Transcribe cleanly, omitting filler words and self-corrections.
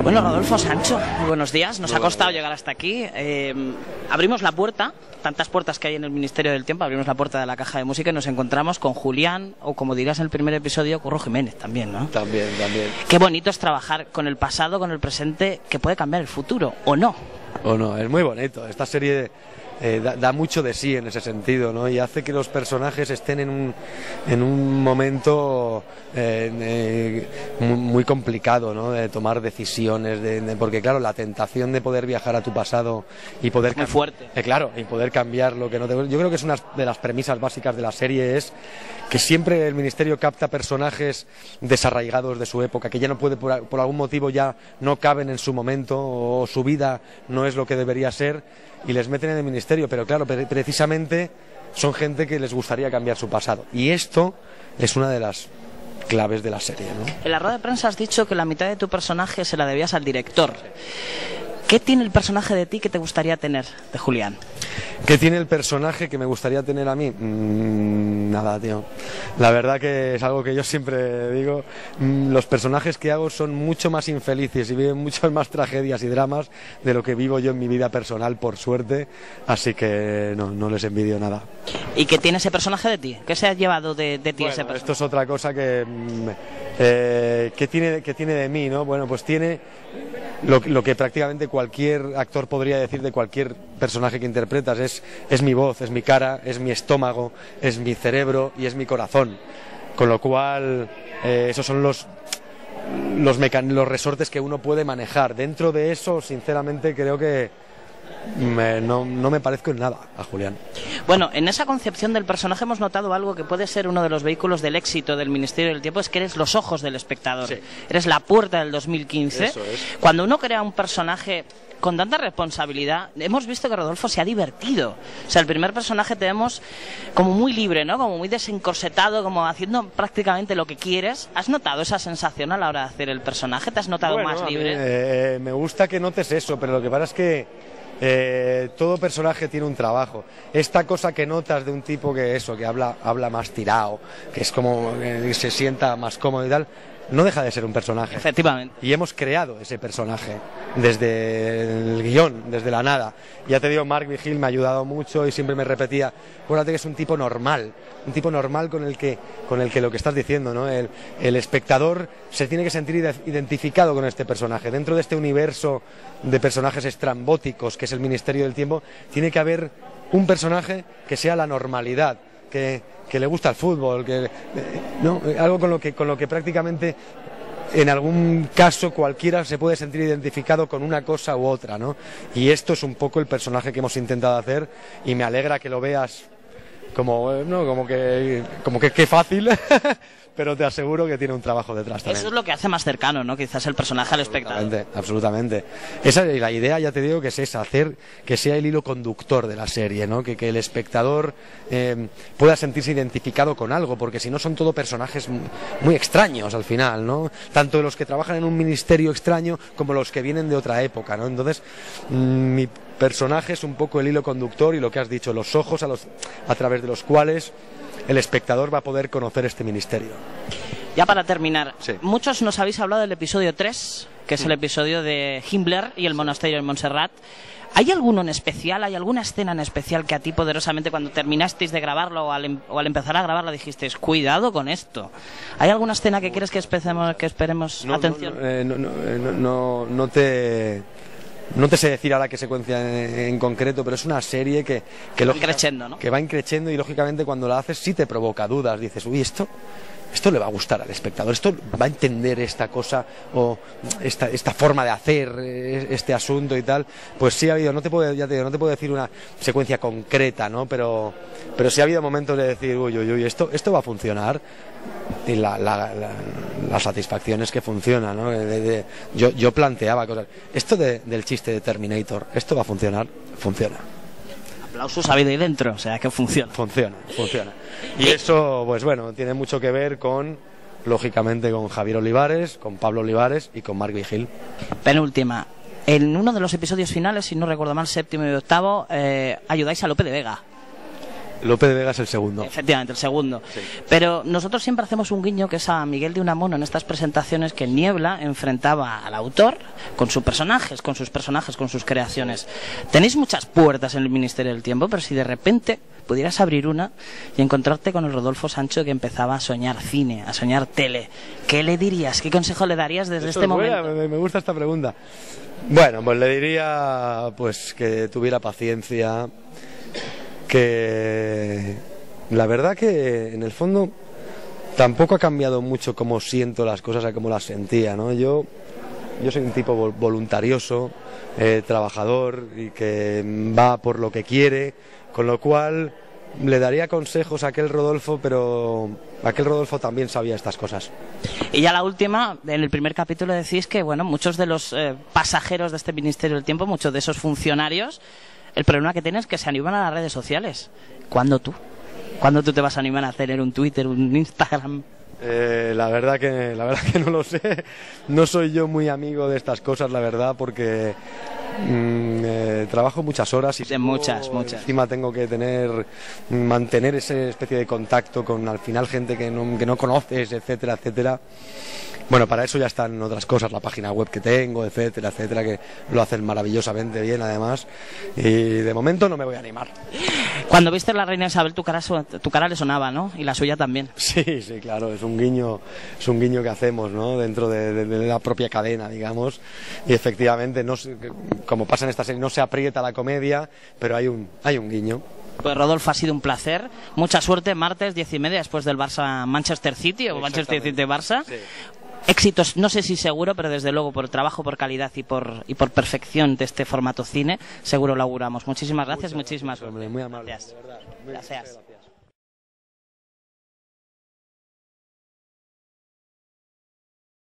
Bueno, Rodolfo Sancho, muy buenos días. Nos ha costado llegar hasta aquí. Abrimos la puerta, tantas puertas que hay en el Ministerio del Tiempo, abrimos la puerta de la caja de música y nos encontramos con Julián, o como dirás en el primer episodio, Curro Jiménez también, ¿no? También. Qué bonito es trabajar con el pasado, con el presente, que puede cambiar el futuro, ¿o no? O no, es muy bonito. Esta serie da mucho de sí en ese sentido, ¿no? Y hace que los personajes estén en un momento muy complicado, ¿no? De tomar decisiones, porque claro, la tentación de poder viajar a tu pasado y poder... Muy fuerte. Claro, y poder cambiar lo que no te... Yo creo que es una de las premisas básicas de la serie, es que siempre el Ministerio capta personajes desarraigados de su época, que ya no puede, por algún motivo ya no caben en su momento, o su vida no es lo que debería ser, y les meten en el Ministerio, pero claro, precisamente son gente que les gustaría cambiar su pasado, y esto es una de las claves de la serie, ¿no? En la rueda de prensa has dicho que la mitad de tu personaje se la debías al director. ¿Qué tiene el personaje de ti que te gustaría tener, de Julián? ¿Qué tiene el personaje que me gustaría tener a mí? Nada, tío. La verdad que es algo que yo siempre digo. Los personajes que hago son mucho más infelices y viven muchas más tragedias y dramas de lo que vivo yo en mi vida personal, por suerte. Así que no les envidio nada. ¿Y qué tiene ese personaje de ti? ¿Qué se ha llevado de ti ese personaje? Esto es otra cosa que tiene de mí, ¿no? Bueno, pues tiene lo que prácticamente cualquier actor podría decir de cualquier personaje que interpretas. Es mi voz, es mi cara, es mi estómago, es mi cerebro y es mi corazón. Con lo cual, esos son los resortes que uno puede manejar. Dentro de eso, sinceramente, creo que no me parezco en nada a Julián. Bueno, en esa concepción del personaje hemos notado algo que puede ser uno de los vehículos del éxito del Ministerio del Tiempo, es que eres los ojos del espectador. Sí. Eres la puerta del 2015. Eso es. Cuando uno crea un personaje con tanta responsabilidad, hemos visto que Rodolfo se ha divertido. O sea, el primer personaje te vemos como muy libre, ¿no? Como muy desencorsetado, como haciendo prácticamente lo que quieres. ¿Has notado esa sensación a la hora de hacer el personaje? ¿Te has notado más libre? Me gusta que notes eso, pero lo que pasa es que todo personaje tiene un trabajo. Esta cosa que notas de un tipo que habla más tirado, que es como que se sienta más cómodo y tal, no deja de ser un personaje. Efectivamente. Y hemos creado ese personaje desde el guión, desde la nada. Ya te digo, Mark Vigil me ha ayudado mucho y siempre me repetía, acuérdate que es un tipo normal con el que lo que estás diciendo, ¿no? El espectador se tiene que sentir identificado con este personaje. Dentro de este universo de personajes estrambóticos que es el Ministerio del Tiempo, tiene que haber un personaje que sea la normalidad, que le gusta el fútbol, algo con lo que prácticamente en algún caso cualquiera se puede sentir identificado con una cosa u otra, ¿no? Y esto es un poco el personaje que hemos intentado hacer, y me alegra que lo veas como que qué fácil. Pero te aseguro que tiene un trabajo detrás también. Eso es lo que hace más cercano, ¿no? Quizás el personaje al espectador. Absolutamente. Esa es la idea, ya te digo, que es esa, hacer que sea el hilo conductor de la serie, ¿no? Que el espectador pueda sentirse identificado con algo, porque si no son todo personajes muy extraños al final, ¿no? Tanto los que trabajan en un ministerio extraño como los que vienen de otra época, ¿no? Entonces, mi personaje es un poco el hilo conductor y lo que has dicho, los ojos a través de los cuales el espectador va a poder conocer este ministerio. Ya para terminar, sí. Muchos nos habéis hablado del episodio 3, que es el episodio de Himmler y el monasterio en Montserrat. ¿Hay alguno en especial, hay alguna escena en especial que a ti poderosamente cuando terminasteis de grabarlo o al empezar a grabarlo dijisteis, cuidado con esto? ¿Hay alguna escena que quieres que esperemos atención? No te sé decir ahora qué secuencia en concreto, pero es una serie que va increciendo, ¿no? Que va increciendo, y lógicamente cuando la haces sí te provoca dudas. Dices, uy, esto le va a gustar al espectador, esto va a entender esta cosa o esta forma de hacer este asunto y tal. Pues sí ha habido, no te puedo decir una secuencia concreta, ¿no? Pero sí ha habido momentos de decir, uy, esto va a funcionar. Y la satisfacción es que funciona, ¿no? Yo planteaba cosas. Esto del chiste de Terminator, ¿esto va a funcionar? Funciona. Aplausos ha habido ahí dentro, o sea que funciona. Funciona. Y eso, pues bueno, tiene mucho que ver lógicamente, con Javier Olivares, con Pablo Olivares y con Mark Vigil. Penúltima. En uno de los episodios finales, si no recuerdo mal, séptimo y octavo, ayudáis a Lope de Vega. Lope de Vega es el segundo. Efectivamente, el segundo. Sí. Pero nosotros siempre hacemos un guiño, que es a Miguel de Unamuno en estas presentaciones, que Niebla enfrentaba al autor con sus personajes, con sus creaciones. Tenéis muchas puertas en el Ministerio del Tiempo, pero si de repente pudieras abrir una y encontrarte con el Rodolfo Sancho que empezaba a soñar cine, a soñar tele, ¿qué le dirías? ¿Qué consejo le darías desde este momento? Me gusta esta pregunta. Bueno, pues le diría pues que tuviera paciencia, que la verdad que en el fondo tampoco ha cambiado mucho cómo siento las cosas a cómo las sentía, ¿no? Yo soy un tipo voluntarioso, trabajador y que va por lo que quiere, con lo cual le daría consejos a aquel Rodolfo, pero aquel Rodolfo también sabía estas cosas. Y ya la última, en el primer capítulo decís que bueno, muchos de los pasajeros de este Ministerio del Tiempo, muchos de esos funcionarios, el problema que tienen es que se animan a las redes sociales. ¿Cuándo tú? ¿Cuándo tú te vas a animar a tener un Twitter, un Instagram? La verdad que no lo sé. No soy yo muy amigo de estas cosas, la verdad, porque trabajo muchas horas y muchas. Encima tengo que mantener esa especie de contacto con al final gente que no conoces, etcétera, etcétera. Bueno, para eso ya están otras cosas, la página web que tengo, etcétera, etcétera, que lo hacen maravillosamente bien además, y de momento no me voy a animar. Cuando viste a la reina Isabel tu cara le sonaba, ¿no? Y la suya también. Sí, claro, es un guiño que hacemos, ¿no? Dentro de la propia cadena, digamos, y efectivamente, como pasa en esta serie, no se aprieta la comedia, pero hay un guiño. Pues Rodolfo, ha sido un placer, mucha suerte, martes 10:30 después del Barça-Manchester City o Manchester City-Barça. Sí. Éxitos, no sé si seguro, pero desde luego por trabajo, por calidad y por perfección de este formato cine, seguro lo auguramos. Muchísimas gracias. Muchísimas gracias. Muy amable. Gracias. De verdad. Gracias.